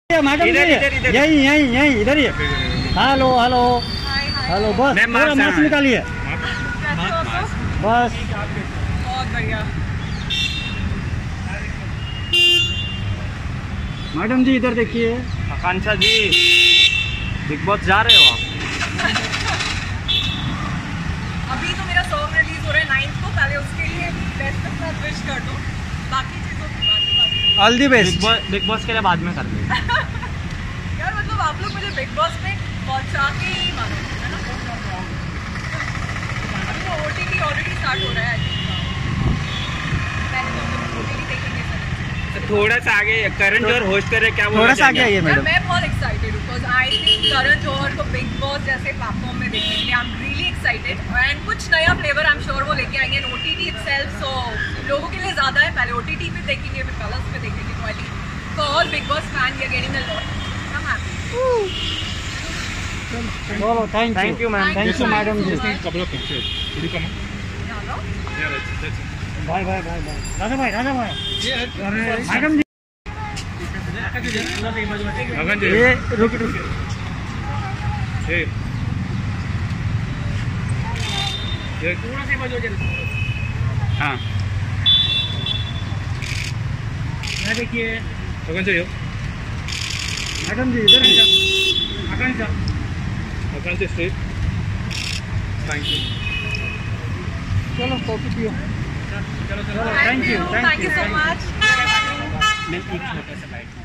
Madam यही यही यही इधर ही। हेलो हेलो हेलो, बस थोड़ा मास्क निकालिए बस। बहुत बढ़िया। मैडम जी इधर देखिए। आकांक्षा जी बिग बॉस जा रहे हो आप? अभी तो मेरा सॉन्ग रिलीज हो रहा है 9th को, पहले उसके लिए बेस्ट ऑफ लक विश कर दो, बाकी चीज़ों की बात। All the best. Bigg Boss के लिए बाद में कर लेंगे। यार मतलब आप लोग मुझे बिग बॉस में पहुंचा के ही मानो, है ना? अभी तो OTT ऑलरेडी स्टार्ट हो रहा है। पहले तो OTT देखेंगे सर। थोड़ा सा आगे करण जौहर होस्ट करे, क्या थोड़ा सा आगे आइए मैडम। मैं बहुत एक्साइटेड हूँ because I think Karan Johar को बिग बॉस जैसे प्लेटफॉर्म में देखने के लिए I am really excited, and कुछ नया फ्लेवर आई एम श्योर वो लेके आएंगे इन OTT इटसेल्फ। सो लोगों के लिए ज़्यादा है, पहले OTT पे देखेंगे फिर कलर्स पे देखेंगे। तो I think for all Bigg Boss fan we are getting a lot. I am happy. चलो thank you ma'am, thank you madam ji. Bye bye bye bye. Raja भाई मैडम जी ये रुक हाँ देखिए मैडम जी इधर आकांक्षा स्ट्रेट। Thank you. चलो कॉफी पियो। चलो थैंक यू सो मच। मैं एक छोटा सा लाइट